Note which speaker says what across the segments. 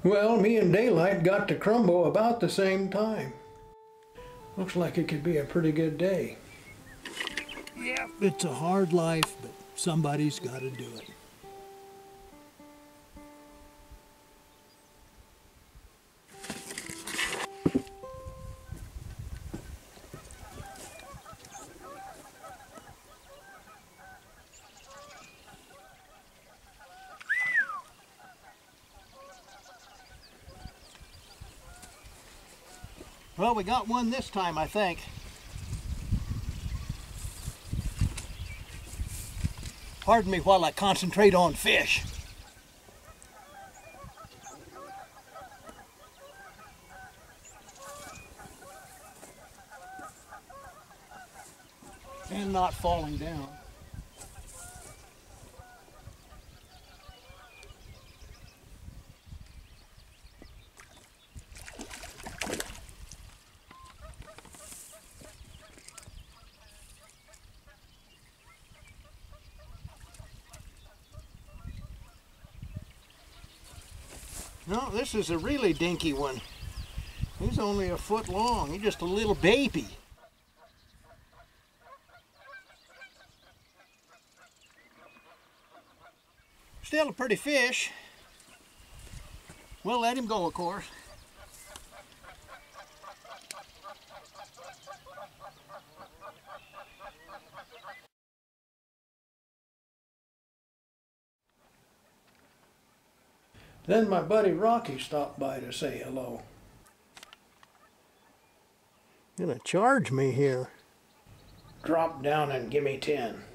Speaker 1: Well, me and Daylight got to Crumbo about the same time. Looks like it could be a pretty good day.
Speaker 2: Yeah, it's a hard life, but somebody's got to do it. Well, we got one this time, I think. Pardon me while I concentrate on fish. And not falling down. No, this is a really dinky one. He's only a foot long. He's just a little baby. Still a pretty fish. We'll let him go, of course.
Speaker 1: Then my buddy Rocky stopped by to say hello.
Speaker 2: Gonna charge me here.
Speaker 1: Drop down and give me 10.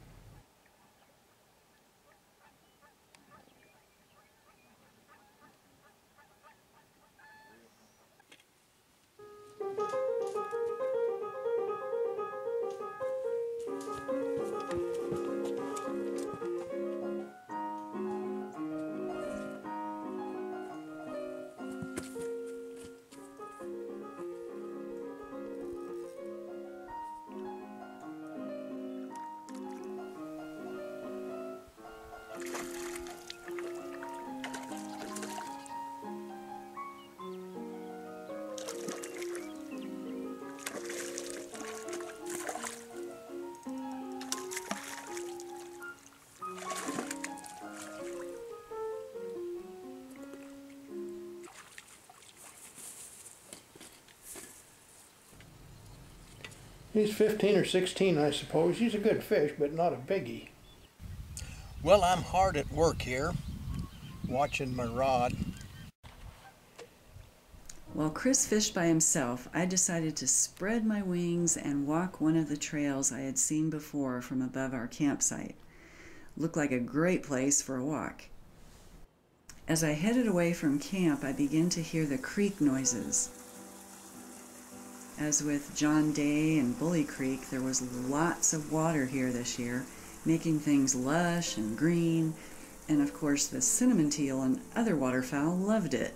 Speaker 1: He's 15 or 16, I suppose. He's a good fish, but not a biggie.
Speaker 2: Well, I'm hard at work here, watching my rod.
Speaker 3: While Chris fished by himself, I decided to spread my wings and walk one of the trails I had seen before from above our campsite. Looked like a great place for a walk. As I headed away from camp, I began to hear the creek noises. As with John Day and Bully Creek, there was lots of water here this year, making things lush and green, and of course the cinnamon teal and other waterfowl loved it.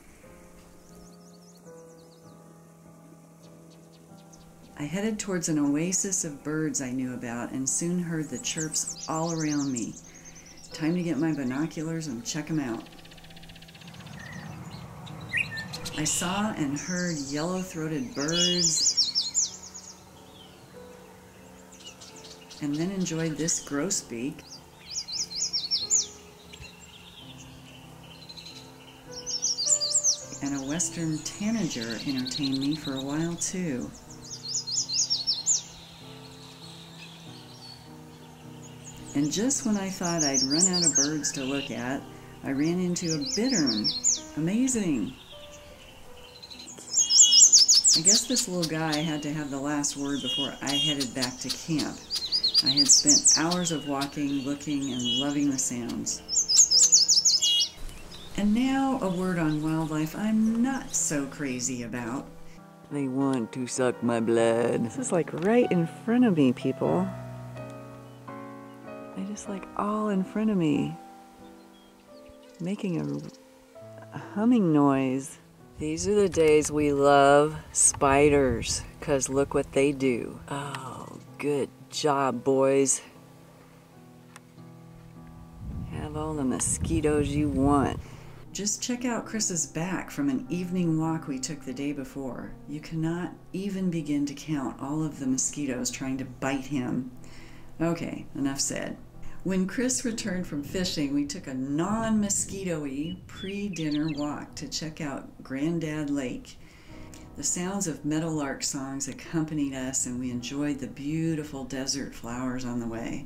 Speaker 3: I headed towards an oasis of birds I knew about and soon heard the chirps all around me. Time to get my binoculars and check them out. I saw and heard yellow-throated birds, and then enjoyed this grosbeak. And a western tanager entertained me for a while too. And just when I thought I'd run out of birds to look at, I ran into a bittern. Amazing! I guess this little guy had to have the last word before I headed back to camp. I had spent hours of walking, looking, and loving the sounds. And now a word on wildlife I'm not so crazy about.
Speaker 4: They want to suck my blood.
Speaker 5: This is like right in front of me, people. They just like all in front of me. Making a humming noise.
Speaker 4: These are the days we love spiders, 'cause look what they do. Oh, good job, boys. Have all the mosquitoes you want.
Speaker 3: Just check out Chris's back from an evening walk we took the day before. You cannot even begin to count all of the mosquitoes trying to bite him. Okay, enough said. When Chris returned from fishing, we took a non-mosquito-y pre-dinner walk to check out Grandad Lake. The sounds of meadowlark songs accompanied us, and we enjoyed the beautiful desert flowers on the way.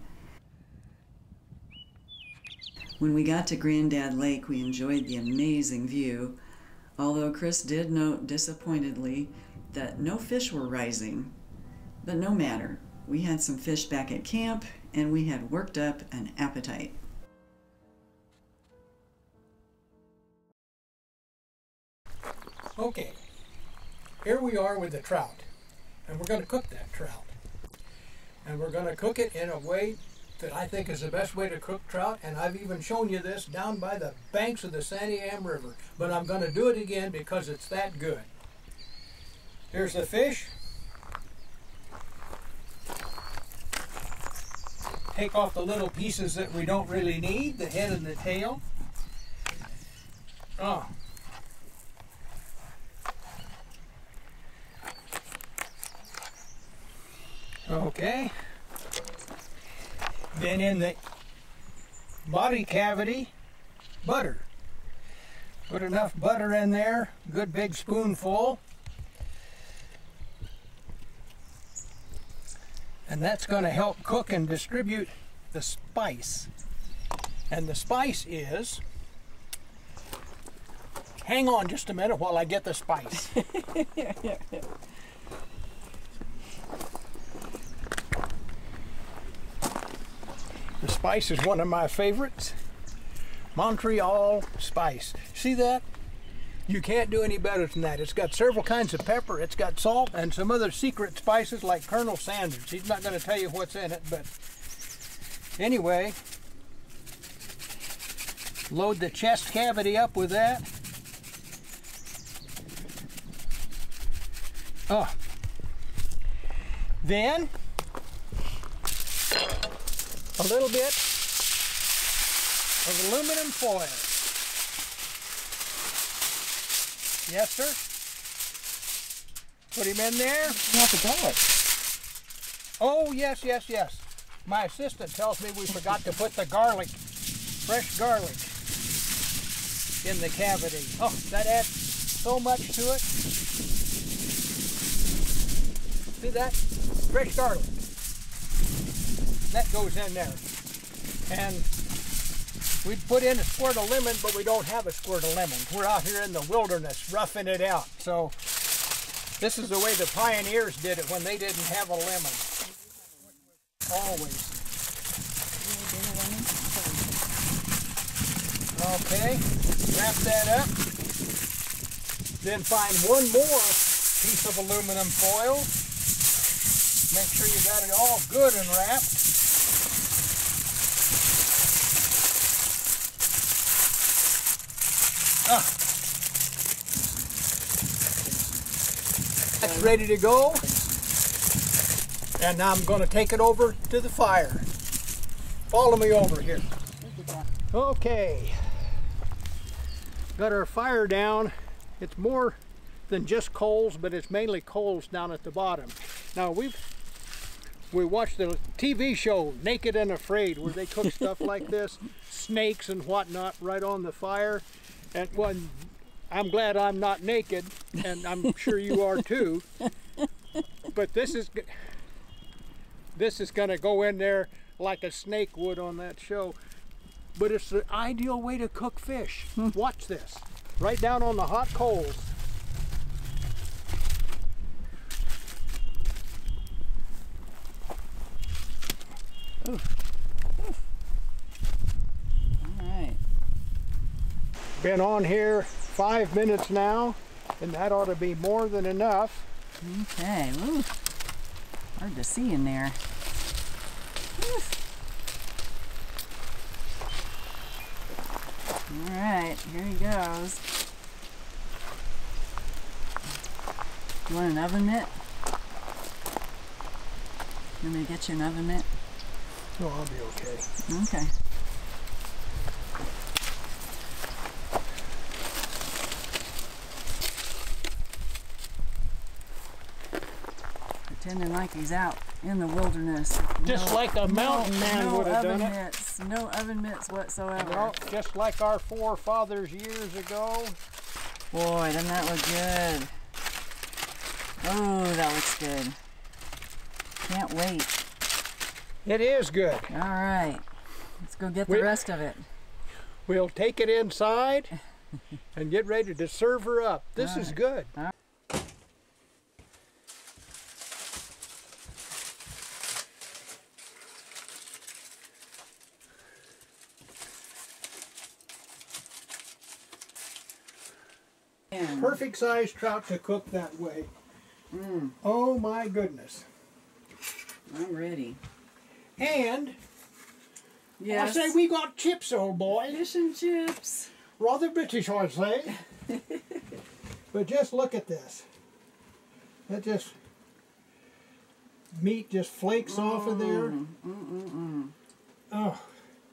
Speaker 3: When we got to Grandad Lake, we enjoyed the amazing view, although Chris did note disappointedly that no fish were rising. But no matter, we had some fish back at camp, and we had worked up an appetite.
Speaker 1: Okay, here we are with the trout, and we're going to cook that trout. And we're going to cook it in a way that I think is the best way to cook trout, and I've even shown you this down by the banks of the Santiam River, but I'm going to do it again because it's that good. Here's the fish. Take off the little pieces that we don't really need, the head and the tail. Oh. Okay. Then in the body cavity, butter. Put enough butter in there, good big spoonful. And that's going to help cook and distribute the spice. And the spice is, hang on just a minute while I get the spice. The spice is one of my favorites. Montreal spice. See that? You can't do any better than that. It's got several kinds of pepper, it's got salt, and some other secret spices like Colonel Sanders. He's not going to tell you what's in it, but anyway, load the chest cavity up with that. Oh. Then a little bit of aluminum foil. Yes, sir. Put him in there.
Speaker 2: You have to garlic.
Speaker 1: Oh, yes, yes, yes. My assistant tells me we forgot to put the garlic, fresh garlic, in the cavity. Oh, that adds so much to it. See that? Fresh garlic. That goes in there. And we'd put in a squirt of lemon, but we don't have a squirt of lemon. We're out here in the wilderness, roughing it out. So this is the way the pioneers did it when they didn't have a lemon. Always. Okay, wrap that up. Then find one more piece of aluminum foil. Make sure you got it all good and wrapped. That's ready to go. And now I'm going to take it over to the fire. Follow me over here. Okay. Got our fire down. It's more than just coals, but it's mainly coals down at the bottom. Now we watched the TV show Naked and Afraid, where they cook stuff like this, snakes and whatnot, right on the fire. And one, I'm glad I'm not naked, and I'm sure you are too. But this is going to go in there like a snake would on that show. But it's the ideal way to cook fish. Watch this. Right down on the hot coals.
Speaker 3: All right.
Speaker 1: Been on here 5 minutes now, and that ought to be more than enough.
Speaker 3: Okay. Ooh. Hard to see in there. Ooh. All right, here he goes. You want an oven mitt? You want me to get you an oven mitt?
Speaker 1: No, I'll be okay.
Speaker 3: Okay. pretending like he's out in the wilderness.
Speaker 1: Just like a mountain man would have done it.
Speaker 3: Mitts, no oven mitts whatsoever.
Speaker 1: No, just like our forefathers years ago.
Speaker 3: Boy, doesn't that look good? Oh, that looks good. Can't wait.
Speaker 1: It is good.
Speaker 3: All right, let's go get the rest of it.
Speaker 1: We'll take it inside and get ready to serve her up. This is good. Perfect size trout to cook that way. Oh my goodness.
Speaker 3: I'm ready.
Speaker 1: And
Speaker 3: yes.
Speaker 1: I say we got chips, old boy.
Speaker 3: Fish and chips.
Speaker 1: Rather British, I'd say. But just look at this. That just meat just flakes off of there. Oh.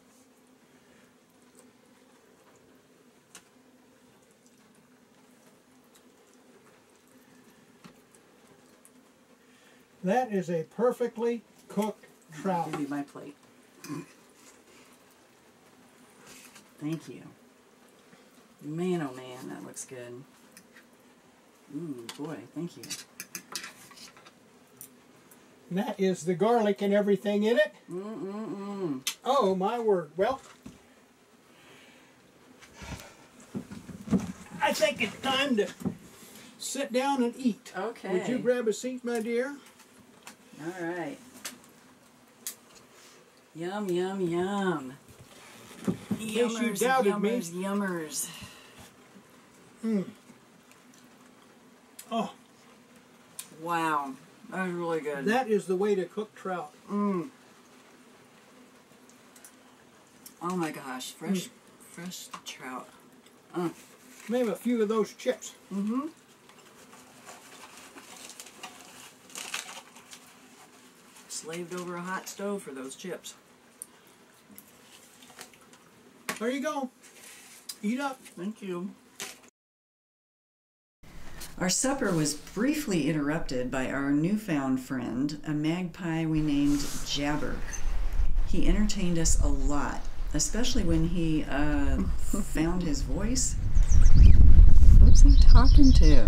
Speaker 1: That is a perfectly cooked trout.
Speaker 3: Give me my plate. Thank you. Man, oh man, that looks good. Ooh, boy, thank you.
Speaker 1: And that is the garlic and everything in it. Oh, my word. Well, I think it's time to sit down and eat.
Speaker 3: Okay.
Speaker 1: Would you grab a seat, my dear?
Speaker 3: All right. Yum, yum, yum.
Speaker 1: In case you doubted me.
Speaker 3: Yummers.
Speaker 1: Oh.
Speaker 3: Wow. That was really good.
Speaker 1: That is the way to cook trout.
Speaker 3: Oh my gosh. Fresh trout.
Speaker 1: Maybe a few of those chips.
Speaker 3: Slaved over a hot stove for those chips.
Speaker 1: There you go. Eat up.
Speaker 3: Thank you. Our supper was briefly interrupted by our newfound friend, a magpie we named Jabber. He entertained us a lot, especially when he found his voice. What's he talking to?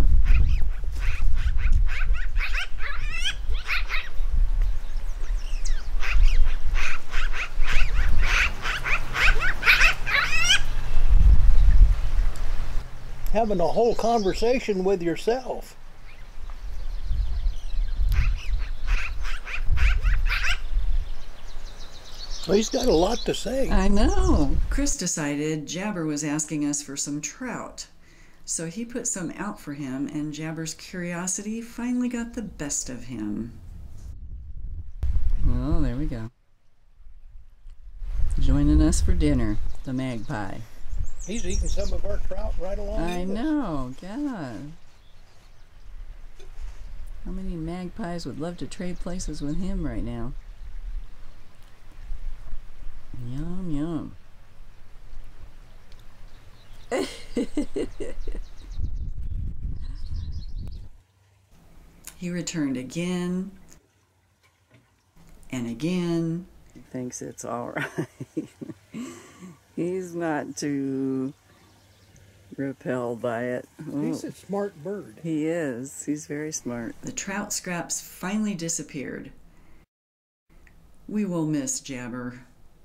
Speaker 1: Having a whole conversation with yourself. Well, he's got a lot to say.
Speaker 3: I know. Chris decided Jabber was asking us for some trout. So he put some out for him, and Jabber's curiosity finally got the best of him. Oh, there we go. Joining us for dinner, the magpie.
Speaker 1: He's eating some of our trout right along with us.
Speaker 3: I know, God. How many magpies would love to trade places with him right now? Yum, yum. He returned again and again. He thinks it's all right. He's not too repelled by it.
Speaker 1: He's a smart bird.
Speaker 3: He is. He's very smart. The trout scraps finally disappeared. We will miss Jabber.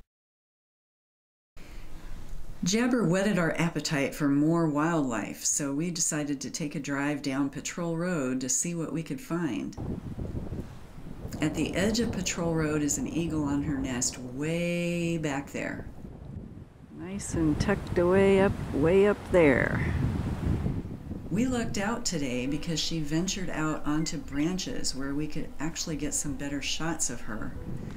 Speaker 3: Jabber whetted our appetite for more wildlife, so we decided to take a drive down Patrol Road to see what we could find. At the edge of Patrol Road is an eagle on her nest way back there. Nice and tucked away way up there. We lucked out today because she ventured out onto branches where we could actually get some better shots of her.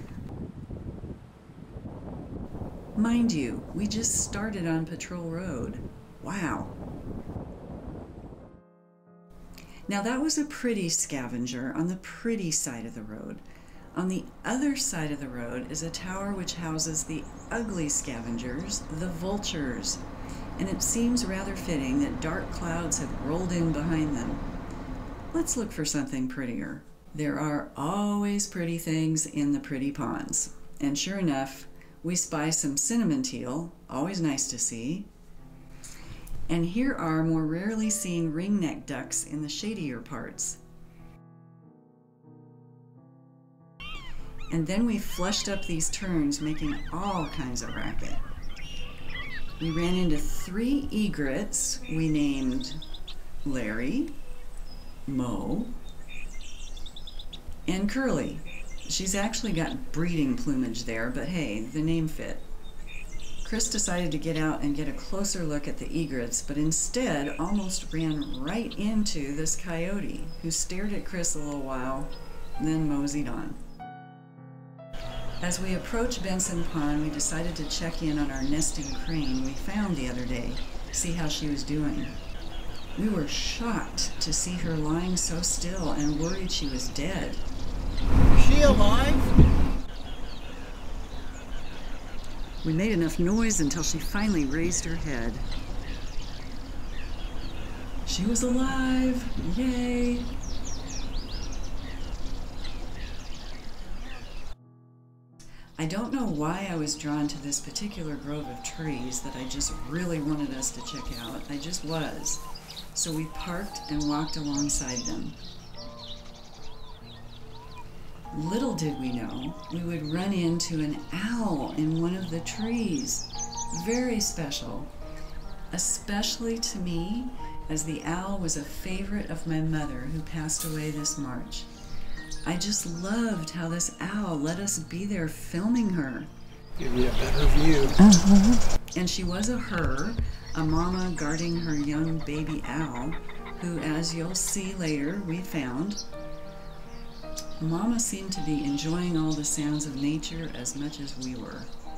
Speaker 3: Mind you, we just started on Patrol Road. Wow. Now that was a pretty scavenger on the pretty side of the road. On the other side of the road is a tower which houses the ugly scavengers, the vultures, and it seems rather fitting that dark clouds have rolled in behind them. Let's look for something prettier. There are always pretty things in the pretty ponds. And sure enough, we spy some cinnamon teal, always nice to see. And here are more rarely seen ringneck ducks in the shadier parts. And then we flushed up these terns, making all kinds of racket. We ran into 3 egrets we named Larry, Mo, and Curly. She's actually got breeding plumage there, but hey, the name fit. Chris decided to get out and get a closer look at the egrets, but instead almost ran right into this coyote, who stared at Chris a little while, then moseyed on. As we approached Benson Pond, we decided to check in on our nesting crane we found the other day, see how she was doing. We were shocked to see her lying so still and worried she was dead.
Speaker 2: Is she alive?
Speaker 3: We made enough noise until she finally raised her head. She was alive! Yay! I don't know why I was drawn to this particular grove of trees that I just really wanted us to check out. I just was. So we parked and walked alongside them. Little did we know we would run into an owl in one of the trees. Very special, especially to me, as the owl was a favorite of my mother who passed away this March. I just loved how this owl let us be there filming her.
Speaker 2: Give you a better view.
Speaker 3: And she was a her, a mama guarding her young baby owl, who, as you'll see later, we found. Mama seemed to be enjoying all the sounds of nature as much as we were.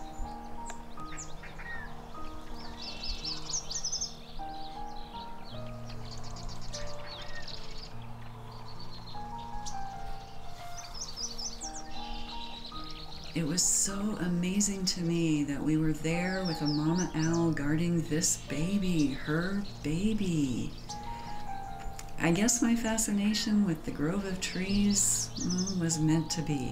Speaker 3: It was so amazing to me that we were there with a mama owl guarding this baby, her baby. I guess my fascination with the grove of trees was meant to be.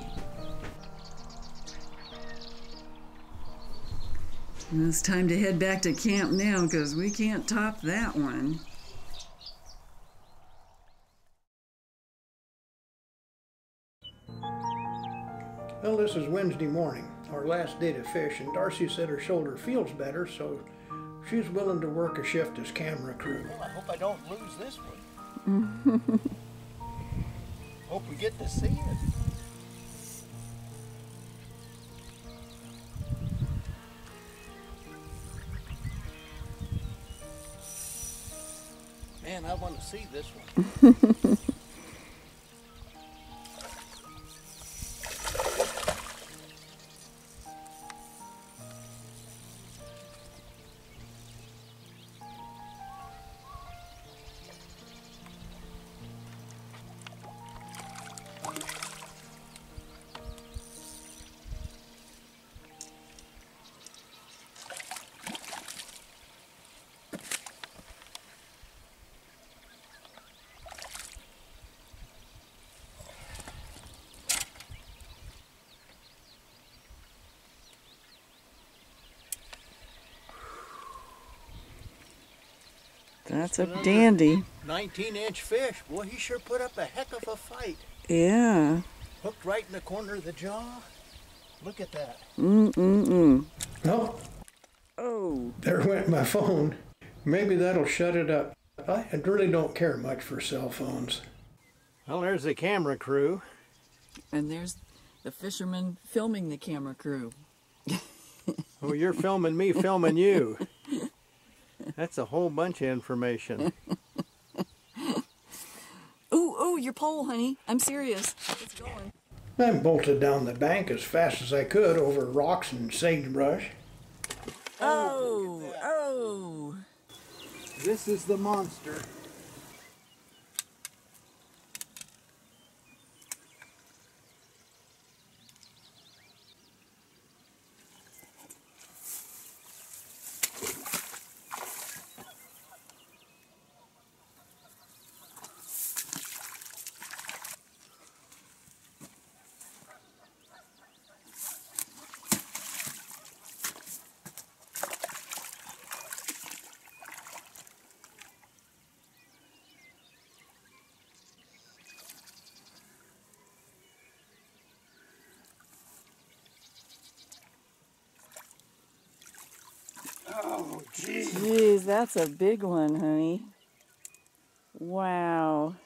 Speaker 3: And it's time to head back to camp now because we can't top that one.
Speaker 1: Well, this is Wednesday morning, our last day to fish, and Darcy said her shoulder feels better, so she's willing to work a shift as camera crew.
Speaker 2: Well, I hope I don't lose this one. Hope we get to see it. Man, I want to see this one.
Speaker 5: That's a dandy.
Speaker 2: 19-inch fish. Boy, he sure put up a heck of a fight.
Speaker 5: Yeah.
Speaker 2: Hooked right in the corner of the jaw. Look at that.
Speaker 1: No,
Speaker 5: Oh.
Speaker 1: there went my phone. Maybe that'll shut it up. I really don't care much for cell phones.
Speaker 2: Well, there's the camera crew.
Speaker 3: And there's the fisherman filming the camera crew.
Speaker 2: Oh, you're filming me, filming you. That's a whole bunch of information.
Speaker 3: Ooh, your pole, honey. I'm serious. It's going.
Speaker 1: I bolted down the bank as fast as I could over rocks and sagebrush.
Speaker 3: Oh.
Speaker 2: This is the monster.
Speaker 5: Because that's a big one, honey. Wow.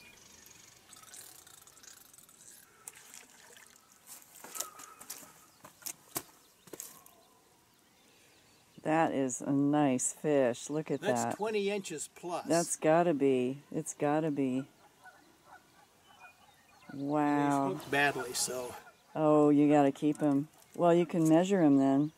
Speaker 5: That is a nice fish. Look at that.
Speaker 2: That's 20 inches plus.
Speaker 5: That's gotta be. It's gotta be. Wow.
Speaker 2: He's hooked badly, so.
Speaker 5: Oh, you gotta keep him. Well, you can measure him then.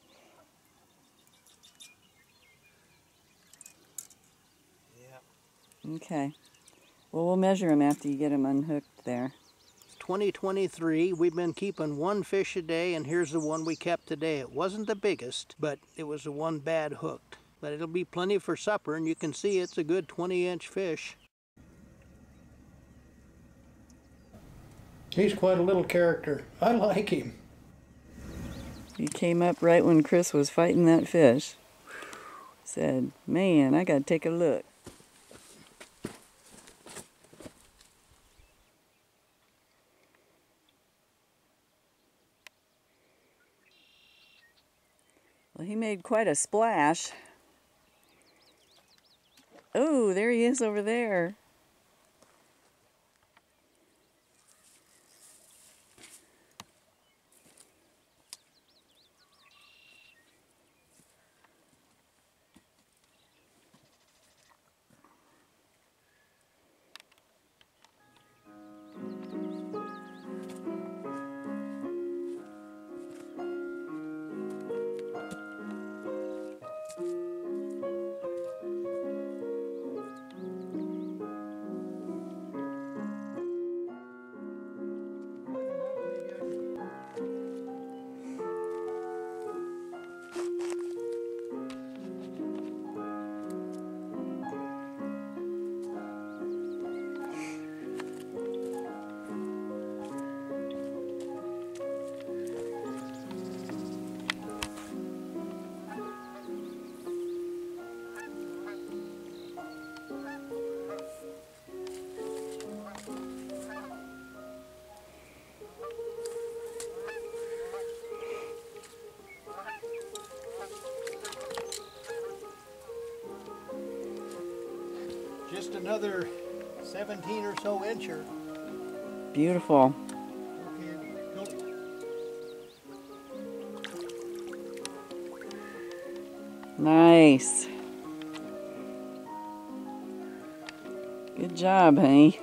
Speaker 2: Yeah.
Speaker 5: Okay. Well, we'll measure him after you get him unhooked there.
Speaker 2: 2023, we've been keeping one fish a day, and here's the one we kept today. It wasn't the biggest, but it was the one bad hooked. But it'll be plenty for supper, and you can see it's a good 20-inch fish.
Speaker 1: He's quite a little character. I like him.
Speaker 5: He came up right when Chris was fighting that fish. Said, man, I gotta take a look. Well, he made quite a splash. Oh, there he is over there.
Speaker 2: Just another 17 or so incher.
Speaker 5: Beautiful. Nice. Good job, honey.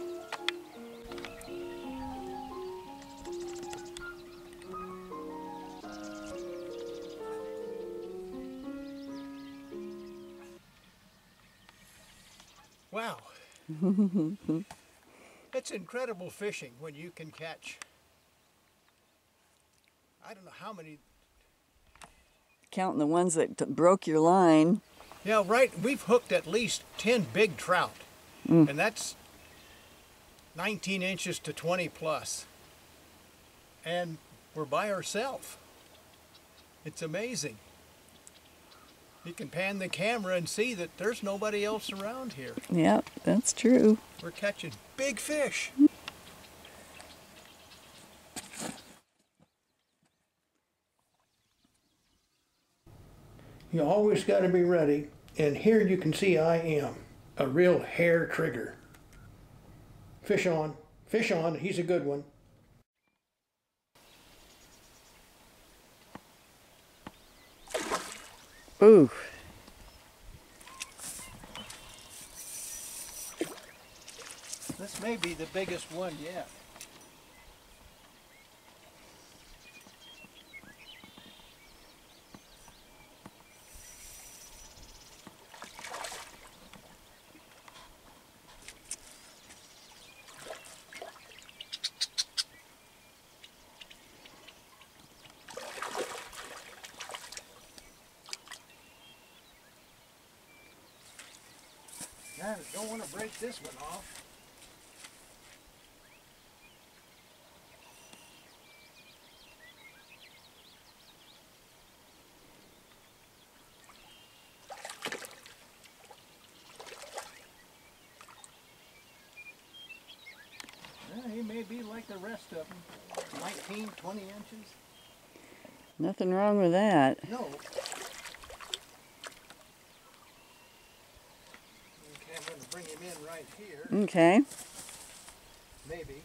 Speaker 2: Wow. It's incredible fishing when you can catch, I don't know how many.
Speaker 5: Counting the ones that broke your line.
Speaker 2: Yeah, right. We've hooked at least 10 big trout. And that's 19 inches to 20 plus. And we're by ourselves. It's amazing. You can pan the camera and see that there's nobody else around here.
Speaker 5: Yep, that's true.
Speaker 2: We're catching big fish.
Speaker 1: You always got to be ready, and here you can see I am a real hair trigger. Fish on, he's a good one.
Speaker 5: Ooh.
Speaker 2: This may be the biggest one yet. I don't want to break this one off. Well, he may be like the rest of them, 19, 20 inches.
Speaker 5: Nothing wrong with that.
Speaker 2: No. right here.
Speaker 5: Okay.
Speaker 2: Maybe.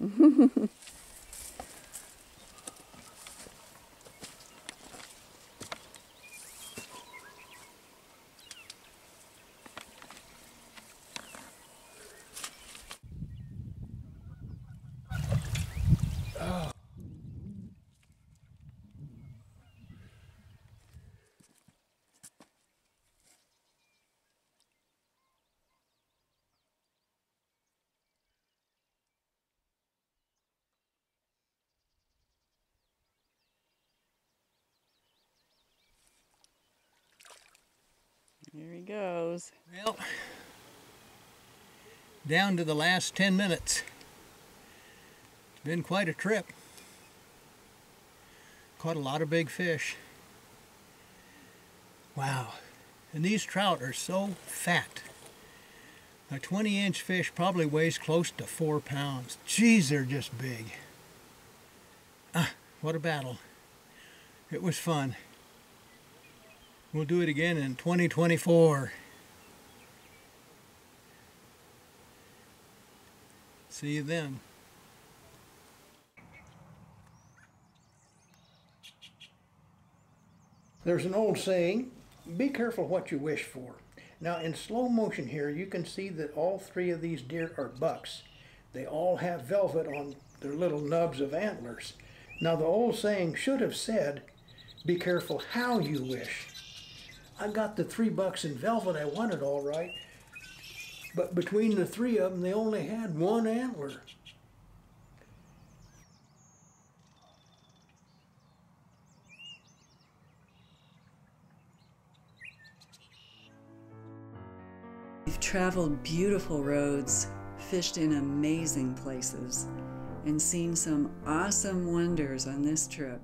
Speaker 5: Here he goes.
Speaker 2: Well, down to the last 10 minutes. It's been quite a trip. Caught a lot of big fish. Wow. And these trout are so fat. A 20-inch fish probably weighs close to 4 pounds. Geez, they're just big. Ah, what a battle. It was fun. We'll do it again in 2024. See you then.
Speaker 1: There's an old saying, be careful what you wish for. Now in slow motion here, you can see that all three of these deer are bucks. They all have velvet on their little nubs of antlers. Now the old saying should have said, be careful how you wish. I got the 3 bucks in velvet I wanted all right, but between the 3 of them, they only had 1 antler.
Speaker 3: We've traveled beautiful roads, fished in amazing places, and seen some awesome wonders on this trip.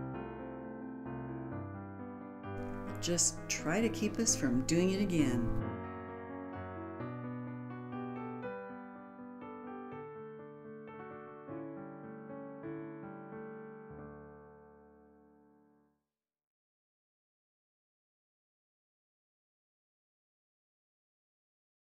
Speaker 3: Just try to keep us from doing it again.